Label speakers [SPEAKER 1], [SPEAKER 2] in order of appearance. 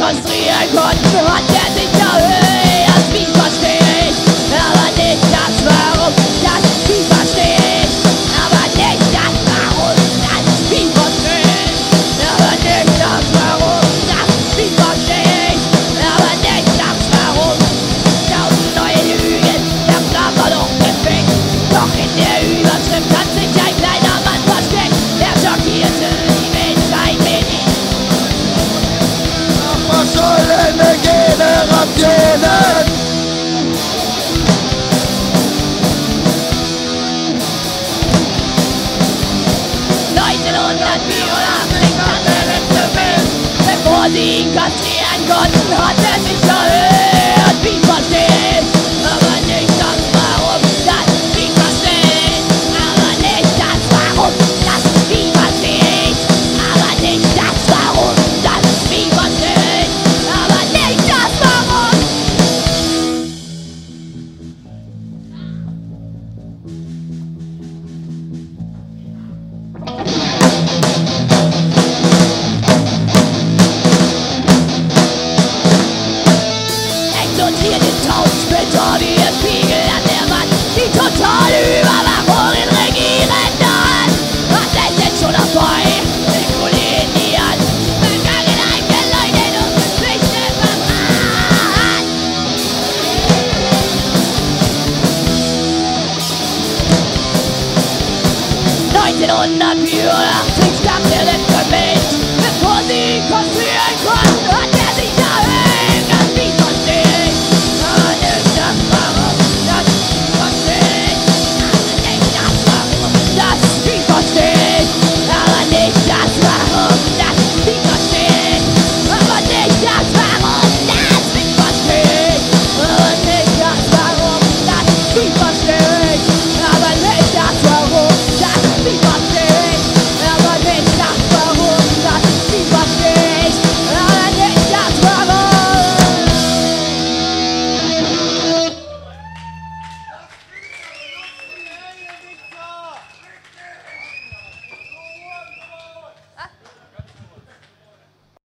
[SPEAKER 1] konstruieren konnten, hat er sich erhöht. Wie versteh ich, aber nicht das Warum. Das Wie versteh ich, aber nicht das Warum. Das Wie versteh ich, aber nicht das Warum. Das Wie versteh ich, aber nicht das Warum. Tausend neue Lügen, der Flammer doch perfekt. Doch in der Überschrift hat sich ein kleiner Mann versteckt. Er schockierte die Menschheit mit ihm.
[SPEAKER 2] Verschollene Generationen.
[SPEAKER 1] 1984 hat der letzte Film, bevor sie ihn kastrieren konnten, hat er sich verhört. Wie versteh ich, aber nicht das Warum. Das Wie versteh ich, aber nicht das Warum. Das Wie versteh ich, aber nicht das Warum. Das Wie versteh ich, aber nicht das Warum. Explodiert in tausend Splitter wie ein Spiegel an der Wand. Die totale Überwachung in regierender Hand. Was ist denn schon dabei? Regulieren die Hand. Vergangenheit geleugnet und Geschichte verbrannt. 1984